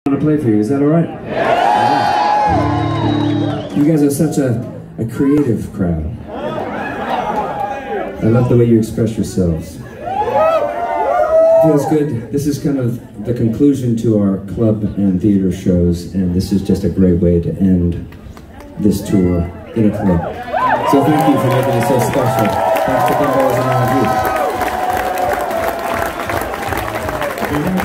To play for you, is that all right? Yeah. You guys are such a creative crowd. I love the way you express yourselves. Feels good. This is kind of the conclusion to our club and theater shows, and this is just a great way to end this tour in a club. So thank you for making it so special. Thanks to Bimbo and all of you.